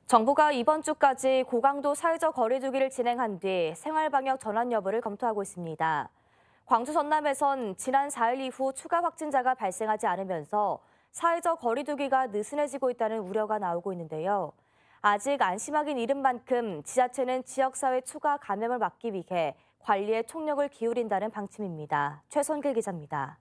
정부가 이번 주까지 고강도 사회적 거리 두기를 진행한 뒤 생활방역 전환 여부를 검토하고 있습니다. 광주 전남에선 지난 4일 이후 추가 확진자가 발생하지 않으면서 사회적 거리 두기가 느슨해지고 있다는 우려가 나오고 있는데요. 아직 안심하긴 이른 만큼 지자체는 지역사회 추가 감염을 막기 위해 관리에 총력을 기울인다는 방침입니다. 최선길 기자입니다.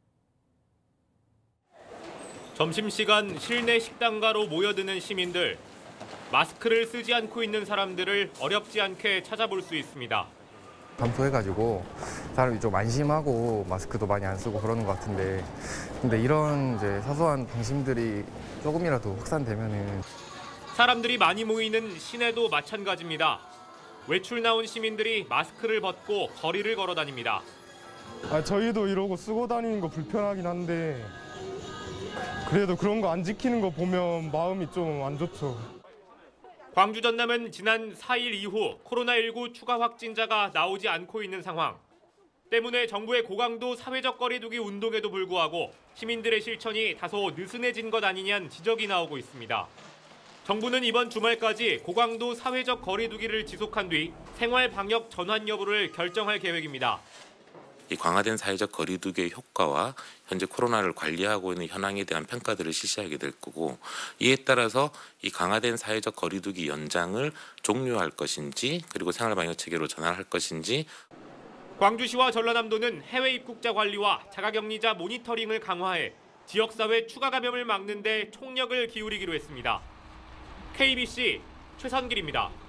점심시간 실내 식당가로 모여드는 시민들. 마스크를 쓰지 않고 있는 사람들을 어렵지 않게 찾아볼 수 있습니다. 감소해가지고 사람이 좀 안심하고 마스크도 많이 안 쓰고 그러는 것 같은데, 근데 이런 이제 사소한 방심들이 조금이라도 확산되면은. 사람들이 많이 모이는 시내도 마찬가지입니다. 외출 나온 시민들이 마스크를 벗고 거리를 걸어 다닙니다. 저희도 이러고 쓰고 다니는 거 불편하긴 한데 그래도 그런 거 안 지키는 거 보면 마음이 좀 안 좋죠. 광주 전남은 지난 4일 이후 코로나19 추가 확진자가 나오지 않고 있는 상황. 때문에 정부의 고강도 사회적 거리 두기 운동에도 불구하고 시민들의 실천이 다소 느슨해진 것 아니냐는 지적이 나오고 있습니다. 정부는 이번 주말까지 고강도 사회적 거리 두기를 지속한 뒤 생활 방역 전환 여부를 결정할 계획입니다. 이 강화된 사회적 거리 두기의 효과와 현재 코로나를 관리하고 있는 현황에 대한 평가들을 실시하게 될 거고, 이에 따라서 이 강화된 사회적 거리 두기 연장을 종료할 것인지, 그리고 생활 방역 체계로 전환할 것인지. 광주시와 전라남도는 해외 입국자 관리와 자가격리자 모니터링을 강화해 지역사회 추가 감염을 막는 데 총력을 기울이기로 했습니다. KBC 최선길입니다.